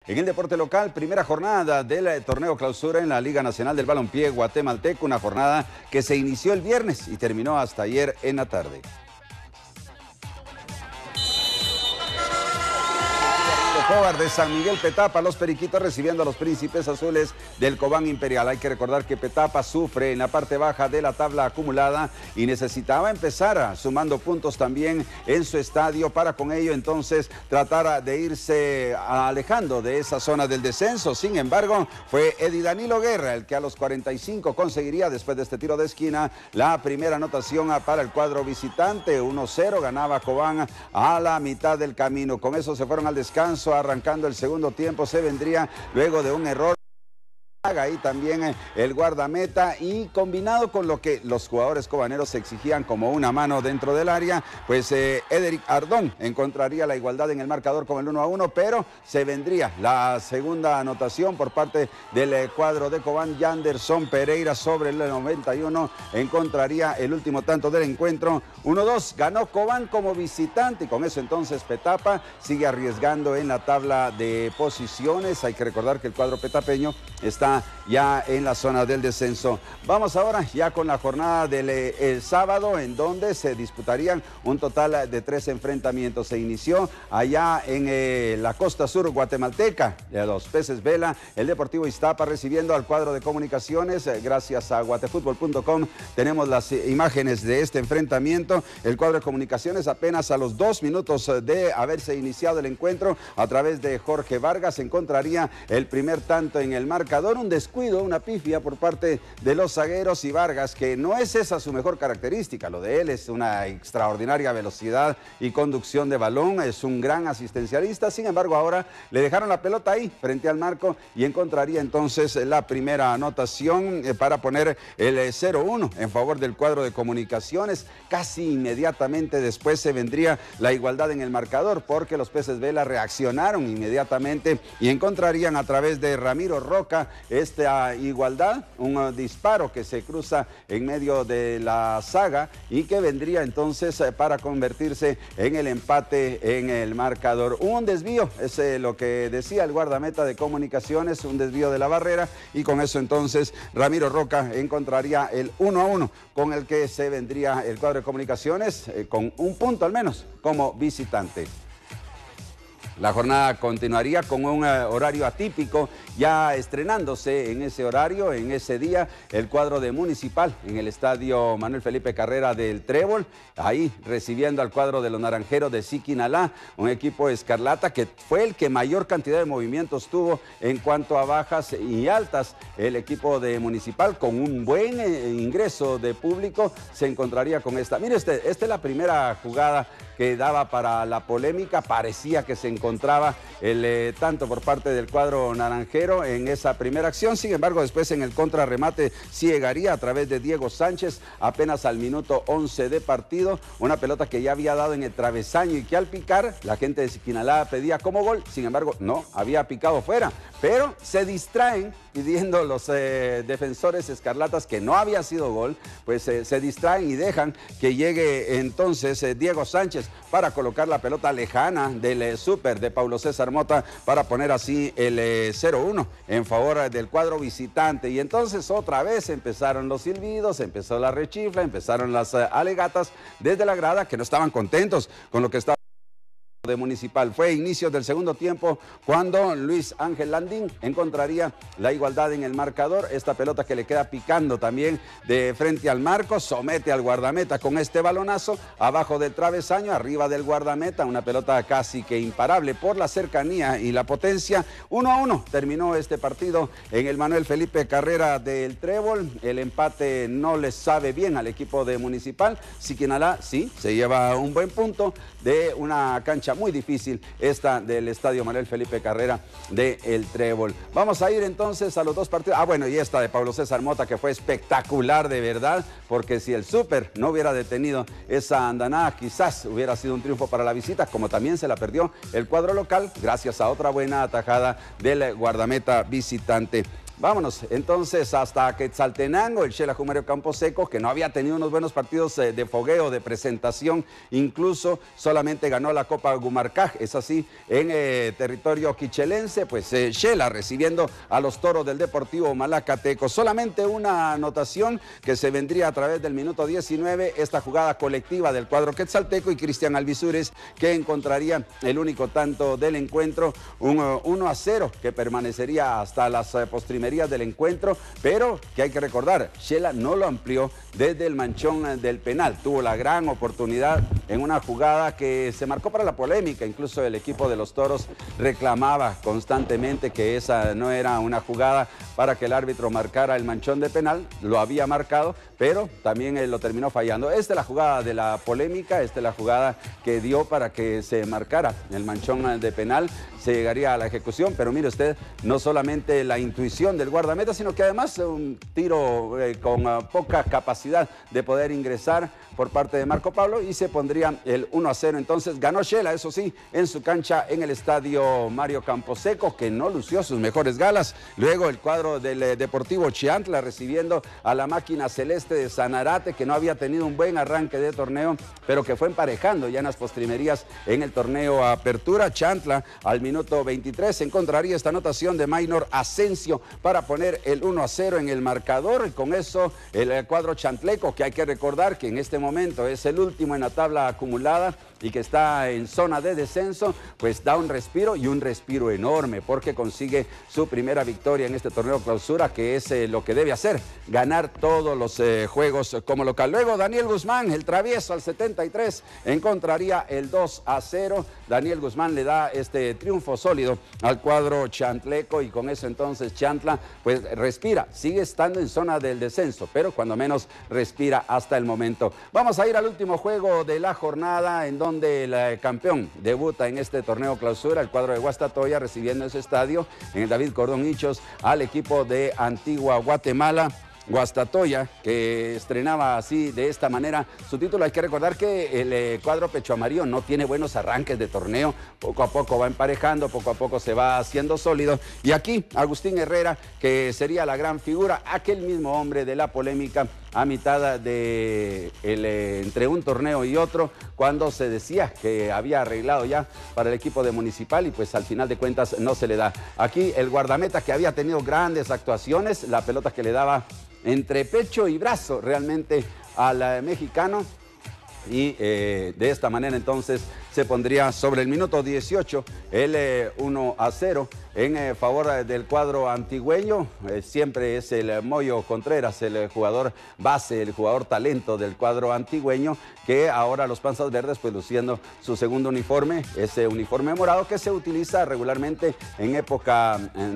En el deporte local, primera jornada del torneo clausura en la Liga Nacional del Balompié Guatemalteco, una jornada que se inició el viernes y terminó hasta ayer en la tarde. De San Miguel Petapa, los Periquitos recibiendo a los Príncipes Azules del Cobán Imperial. Hay que recordar que Petapa sufre en la parte baja de la tabla acumulada y necesitaba empezar sumando puntos también en su estadio para con ello entonces tratar de irse alejando de esa zona del descenso. Sin embargo, fue Eddie Danilo Guerra el que a los 45 conseguiría después de este tiro de esquina la primera anotación para el cuadro visitante. 1-0 ganaba Cobán a la mitad del camino. Con eso se fueron al descanso. Arrancando el segundo tiempo se vendría luego de un error. Ahí también el guardameta y combinado con lo que los jugadores cobaneros exigían como una mano dentro del área, pues Ederic Ardón encontraría la igualdad en el marcador con el 1-1, pero se vendría la segunda anotación por parte del cuadro de Cobán. Yanderson Pereira sobre el 91 encontraría el último tanto del encuentro. 1-2, ganó Cobán como visitante y con eso entonces Petapa sigue arriesgando en la tabla de posiciones. Hay que recordar que el cuadro petapeño está ya en la zona del descenso. Vamos ahora ya con la jornada del sábado, en donde se disputarían un total de 3 enfrentamientos. Se inició allá en la costa sur guatemalteca, de los Peces Vela, el Deportivo Iztapa recibiendo al cuadro de Comunicaciones. Gracias a guatefutbol.com tenemos las imágenes de este enfrentamiento. El cuadro de Comunicaciones apenas a los 2 minutos de haberse iniciado el encuentro, a través de Jorge Vargas encontraría el primer tanto en el marcador. Un descuido, una pifia por parte de los zagueros y Vargas, que no es esa su mejor característica. Lo de él es una extraordinaria velocidad y conducción de balón, es un gran asistencialista. Sin embargo, ahora le dejaron la pelota ahí frente al marco y encontraría entonces la primera anotación para poner el 0-1 en favor del cuadro de Comunicaciones. Casi inmediatamente después se vendría la igualdad en el marcador, porque los Peces Vela reaccionaron inmediatamente y encontrarían a través de Ramiro Roca esta igualdad, un disparo que se cruza en medio de la saga y que vendría entonces para convertirse en el empate en el marcador. Un desvío, es lo que decía el guardameta de Comunicaciones, un desvío de la barrera, y con eso entonces Ramiro Roca encontraría el 1-1 con el que se vendría el cuadro de Comunicaciones con un punto al menos como visitante. La jornada continuaría con un horario atípico, ya estrenándose en ese horario, en ese día, el cuadro de Municipal en el estadio Manuel Felipe Carrera del Trébol, ahí recibiendo al cuadro de los Naranjeros de Siquinalá, un equipo escarlata que fue el que mayor cantidad de movimientos tuvo en cuanto a bajas y altas. El equipo de Municipal, con un buen ingreso de público, se encontraría con esta. Mire, esta es la primera jugada que daba para la polémica. Parecía que se encontraba el tanto por parte del cuadro naranjero en esa primera acción. Sin embargo, después en el contrarremate sí llegaría a través de Diego Sánchez, apenas al minuto 11 de partido. Una pelota que ya había dado en el travesaño y que al picar, la gente de Siquinalá pedía como gol. Sin embargo, no, había picado fuera. Pero se distraen pidiendo los defensores escarlatas que no había sido gol, pues se distraen y dejan que llegue entonces Diego Sánchez para colocar la pelota lejana del súper de Paulo César Mota para poner así el 0-1 en favor del cuadro visitante. Y entonces otra vez empezaron los silbidos, empezó la rechifla, empezaron las alegatas desde la grada, que no estaban contentos con lo que estaba de Municipal. Fue inicio del segundo tiempo cuando Luis Ángel Landín encontraría la igualdad en el marcador. Esta pelota que le queda picando también de frente al marco, somete al guardameta con este balonazo abajo del travesaño, arriba del guardameta, una pelota casi que imparable por la cercanía y la potencia. 1-1 terminó este partido en el Manuel Felipe Carrera del Trébol. El empate no les sabe bien al equipo de Municipal. Siquinalá sí se lleva un buen punto de una cancha muy difícil, esta del estadio Manuel Felipe Carrera de El Trébol. Vamos a ir entonces a los dos partidos. Bueno, y esta de Paulo César Mota, que fue espectacular de verdad, porque si el súper no hubiera detenido esa andanada, quizás hubiera sido un triunfo para la visita, como también se la perdió el cuadro local, gracias a otra buena atajada del guardameta visitante. Vámonos entonces hasta Quetzaltenango, el Xelajú Mario Camposeco, que no había tenido unos buenos partidos de fogueo, de presentación, incluso solamente ganó la Copa Gumarcaj, es así, en territorio quichelense, pues Xela recibiendo a los Toros del Deportivo Malacateco. Solamente una anotación que se vendría a través del minuto 19, esta jugada colectiva del cuadro quetzalteco y Cristian Alvisures, que encontraría el único tanto del encuentro, un 1-0 que permanecería hasta las postrimerías del encuentro, pero que hay que recordar, Xela no lo amplió desde el manchón del penal, tuvo la gran oportunidad en una jugada que se marcó para la polémica, incluso el equipo de los Toros reclamaba constantemente que esa no era una jugada para que el árbitro marcara el manchón de penal, lo había marcado, pero también lo terminó fallando. Esta es la jugada de la polémica, esta es la jugada que dio para que se marcara el manchón de penal, se llegaría a la ejecución, pero mire usted, no solamente la intuición del guardameta, sino que además un tiro con poca capacidad de poder ingresar por parte de Marco Pablo y se pondría el 1-0. Entonces ganó Xela, eso sí, en su cancha en el estadio Mario Camposeco, que no lució sus mejores galas. Luego el cuadro del Deportivo Chiantla recibiendo a la máquina celeste de Sanarate, que no había tenido un buen arranque de torneo, pero que fue emparejando ya en las postrimerías en el torneo Apertura. Chiantla al minuto 23 encontraría esta anotación de Maynor Asensio para poner el 1-0 en el marcador, y con eso el cuadro chantleco, que hay que recordar que en este momento es el último en la tabla acumulada y que está en zona de descenso, pues da un respiro y un respiro enorme porque consigue su primera victoria en este torneo clausura, que es lo que debe hacer, ganar todos los juegos como local. Luego Daniel Guzmán, el travieso al 73, encontraría el 2-0. Daniel Guzmán le da este triunfo sólido al cuadro chantleco y con eso entonces Chantla pues respira, sigue estando en zona del descenso, pero cuando menos respira hasta el momento. Vamos a ir al último juego de la jornada, en donde el campeón debuta en este torneo clausura, el cuadro de Guastatoya, recibiendo en su estadio, en el David Cordón Hichos, al equipo de Antigua Guatemala. Guastatoya, que estrenaba así, de esta manera, su título. Hay que recordar que el cuadro Pecho Amarillo no tiene buenos arranques de torneo, poco a poco va emparejando, poco a poco se va haciendo sólido, y aquí Agustín Herrera, que sería la gran figura, aquel mismo hombre de la polémica a mitad de entre un torneo y otro, cuando se decía que había arreglado ya para el equipo de Municipal y pues al final de cuentas no se le da. Aquí el guardameta, que había tenido grandes actuaciones, la pelota que le daba entre pecho y brazo realmente al mexicano, y de esta manera entonces se pondría sobre el minuto 18 el 1-0 en favor del cuadro antigüeño. Siempre es el Moyo Contreras, el jugador base, el jugador talento del cuadro antigüeño, que ahora los Panzas Verdes pues luciendo su segundo uniforme, ese uniforme morado que se utiliza regularmente en época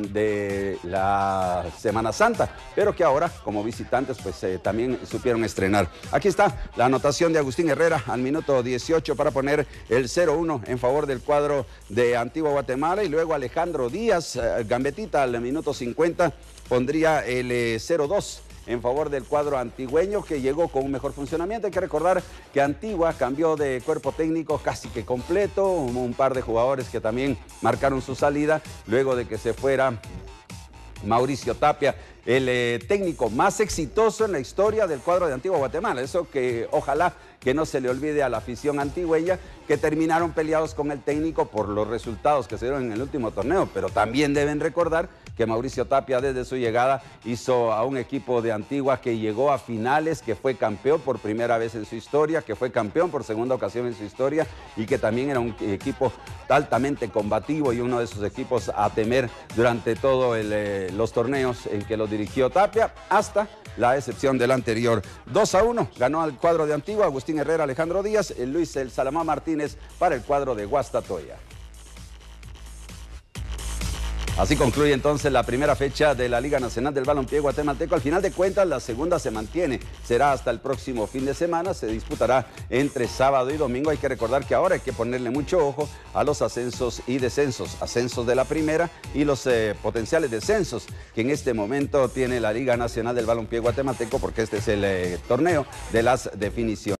de la Semana Santa, pero que ahora como visitantes pues también supieron estrenar. Aquí está la anotación de Agustín Herrera al minuto 18 para poner el 0-1 en favor del cuadro de Antigua Guatemala, y luego Alejandro Díaz, gambetita al minuto 50, pondría el 0-2 en favor del cuadro antigüeño, que llegó con un mejor funcionamiento. Hay que recordar que Antigua cambió de cuerpo técnico casi que completo, hubo un par de jugadores que también marcaron su salida luego de que se fuera Mauricio Tapia, el técnico más exitoso en la historia del cuadro de Antigua Guatemala. Eso que ojalá que no se le olvide a la afición antigüeña, que terminaron peleados con el técnico por los resultados que se dieron en el último torneo, pero también deben recordar que Mauricio Tapia desde su llegada hizo a un equipo de Antigua que llegó a finales, que fue campeón por primera vez en su historia, que fue campeón por segunda ocasión en su historia, y que también era un equipo altamente combativo y uno de esos equipos a temer durante todos los torneos en que los dirigió Tapia, hasta la excepción del anterior. 2-1 ganó al cuadro de Antigua, Agustín Herrera, Alejandro Díaz, Luis El Salamá Martínez para el cuadro de Guastatoya. Así concluye entonces la primera fecha de la Liga Nacional del Balompié Guatemalteco. Al final de cuentas, la segunda se mantiene. Será hasta el próximo fin de semana. Se disputará entre sábado y domingo. Hay que recordar que ahora hay que ponerle mucho ojo a los ascensos y descensos. Ascensos de la primera y los potenciales descensos que en este momento tiene la Liga Nacional del Balompié Guatemalteco, porque este es el torneo de las definiciones.